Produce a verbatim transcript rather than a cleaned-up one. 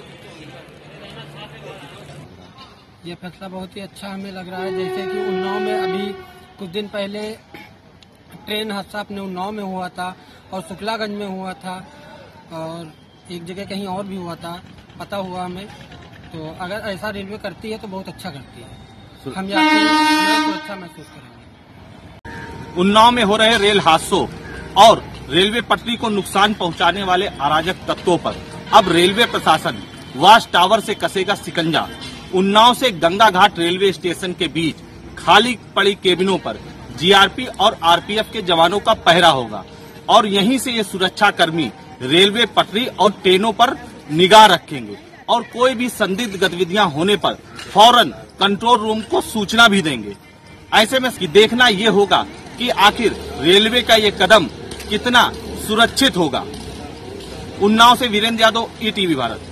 ये फैसला बहुत ही अच्छा हमें लग रहा है। जैसे कि उन्नाव में अभी कुछ दिन पहले ट्रेन हादसा अपने उन्नाव में हुआ था और शुक्लागंज में हुआ था और एक जगह कहीं और भी हुआ था, पता हुआ हमें। तो अगर ऐसा रेलवे करती है तो बहुत अच्छा करती है, हम यात्री तो अच्छा महसूस करेंगे। उन्नाव में हो रहे रेल हादसों और रेलवे पटरी को नुकसान पहुंचाने वाले अराजक तत्वों पर अब रेलवे प्रशासन वाच टावर से कसेगा शिकंजा। उन्नाव से गंगा घाट रेलवे स्टेशन के बीच खाली पड़ी केबिनों पर जीआरपी और आरपीएफ के जवानों का पहरा होगा और यहीं से ये सुरक्षा कर्मी रेलवे पटरी और ट्रेनों पर निगाह रखेंगे और कोई भी संदिग्ध गतिविधियां होने पर फौरन कंट्रोल रूम को सूचना भी देंगे। ऐसे में देखना ये होगा कि आखिर रेलवे का ये कदम कितना सुरक्षित होगा। उन्नाव से वीरेंद्र यादव, ई टीवी भारत।